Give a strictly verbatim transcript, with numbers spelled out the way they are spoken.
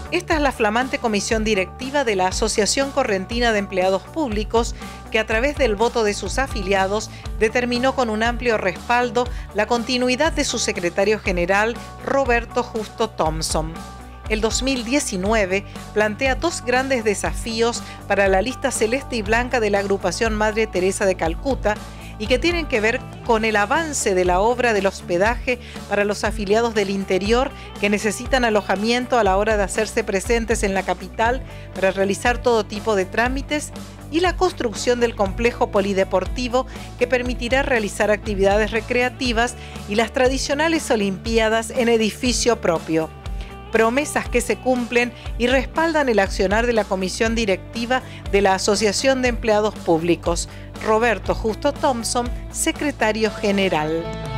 Esta es la flamante comisión directiva de la Asociación Correntina de Empleados Públicos, que a través del voto de sus afiliados determinó con un amplio respaldo la continuidad de su secretario general, Roberto Justo Thompson. El dos mil diecinueve plantea dos grandes desafíos para la lista celeste y blanca de la agrupación Madre Teresa de Calcuta y que tienen que ver con el avance de la obra del hospedaje para los afiliados del interior que necesitan alojamiento a la hora de hacerse presentes en la capital para realizar todo tipo de trámites, y la construcción del complejo polideportivo que permitirá realizar actividades recreativas y las tradicionales olimpiadas en edificio propio. Promesas que se cumplen y respaldan el accionar de la comisión directiva de la Asociación de Empleados Públicos. Roberto Justo Thompson, secretario general.